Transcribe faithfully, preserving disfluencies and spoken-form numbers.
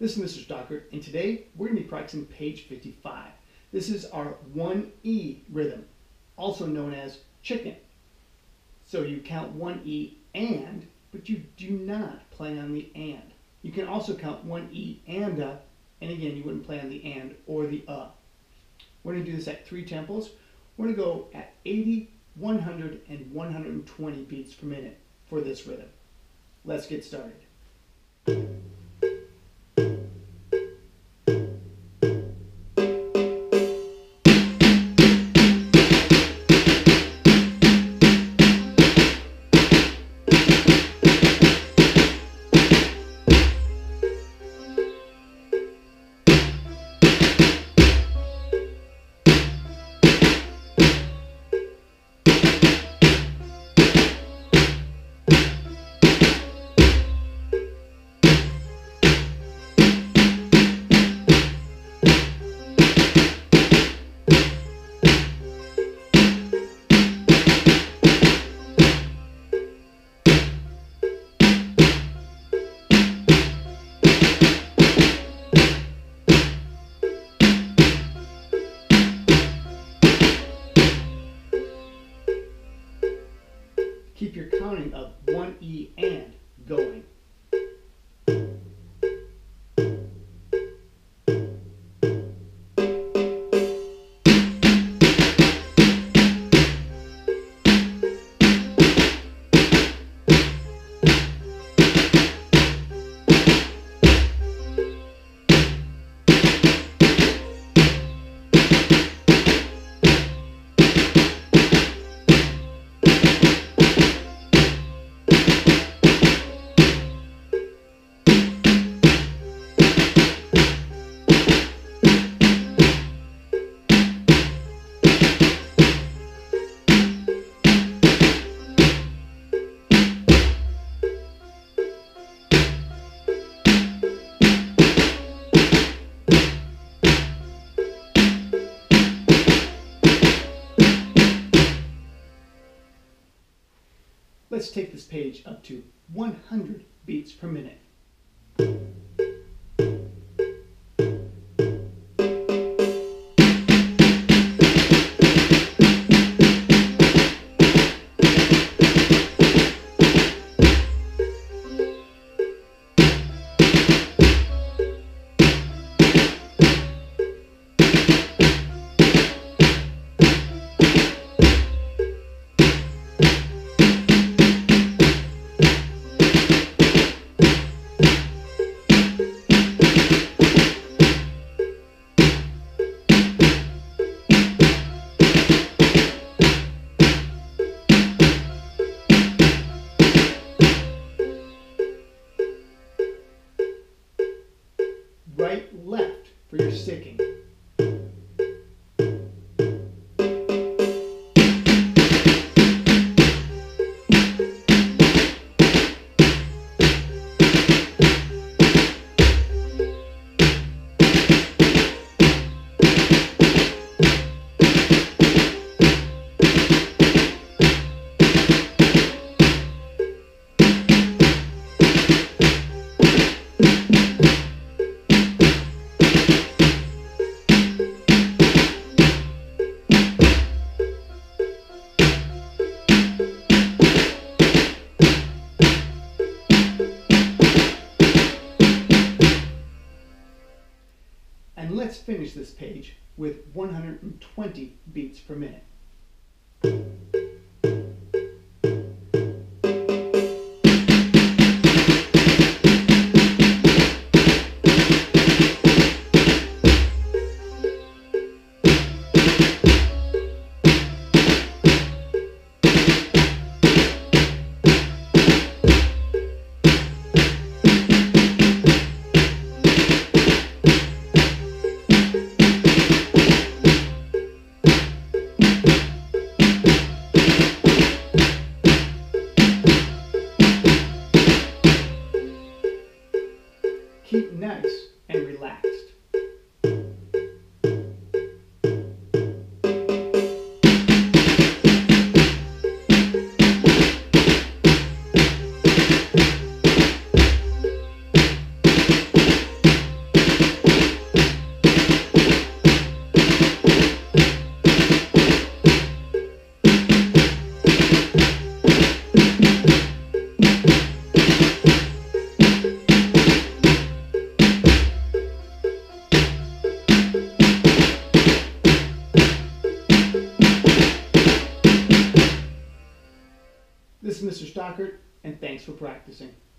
This is Mister Stockert, and today we're going to be practicing page fifty-five. This is our one E rhythm, also known as chicken. So you count one E and, but you do not play on the and. You can also count one E and a, and again you wouldn't play on the and or the uh. We're going to do this at three tempos. We're going to go at eighty, one hundred, and one hundred twenty beats per minute for this rhythm. Let's get started. Keep your counting of one E and going. Let's take this page up to one hundred beats per minute. Right, left for your sticking. And let's finish this page with one hundred twenty beats per minute. and thanks for practicing.